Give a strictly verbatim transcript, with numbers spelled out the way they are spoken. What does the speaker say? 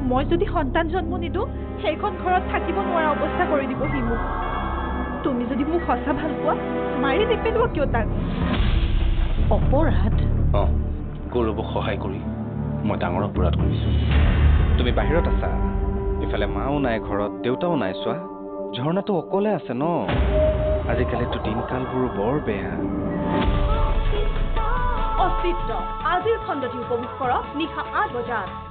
মই যদি সন্তান জন্ম নিদিওঁ সেইখন ঘৰত থাকিব নোৱাৰা অৱস্থা কৰি দিব সি মোক তুমি যদি মোক সঁচা ভাল পোৱা মাৰি নেপেলোৱা কিয় তাক অপৰাধ অ গৌৰৱক সহায় কৰি মই ডাঙৰ অপৰাধ কৰিছোঁ তুমি বাহিৰত আছা ইফালে মাও নাই ঘৰত দেউতাও নাই চোৱা ঝৰ্ণাটো অকলে আছে ন আজিকালিতো দিনকালবোৰ বৰ বেয়া অস্তিত্ব আজিৰ খণ্ডটি উপভোগ কৰক নিশা আঠ বজাত